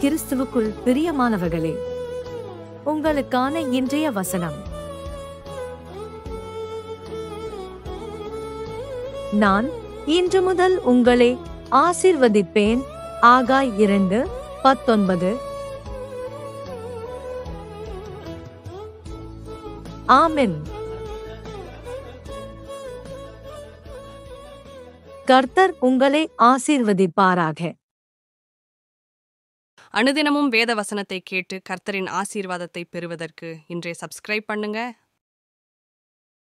கிறிஸ்துவுக்குள் பிரியமானவர்களே, உங்களுக்கான இன்றைய வசனம். நான் இன்று முதல் உங்களை ஆசீர்வதிப்பேன். ஆகாய் 2:19. ஆமென். கர்த்தர் உங்களை ஆசீர்வதிப்பாராக. அனுதினமும் வேத வசனத்தை கேட்டு கர்த்தரின் ஆசீர்வாதத்தை பெறுவதற்கு இன்றைய சப்ஸ்கிரைப் பண்ணுங்க.